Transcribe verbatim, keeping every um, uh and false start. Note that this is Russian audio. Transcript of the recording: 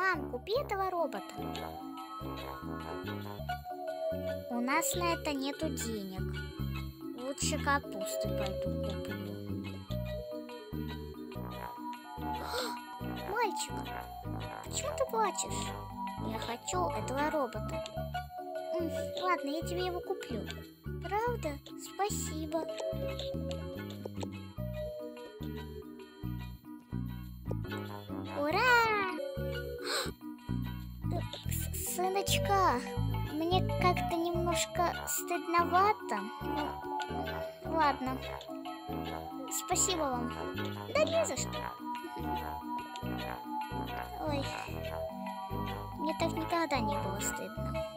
Мам, купи этого робота. У нас на это нету денег. Лучше капусты пойду куплю. Мальчик, почему ты плачешь? Я хочу этого робота. М, Ладно, я тебе его куплю. Правда? Спасибо. Ура! С- Сыночка, мне как-то немножко стыдновато. Ну, ладно. Спасибо вам. Да не за что. Ой, мне так никогда не было стыдно.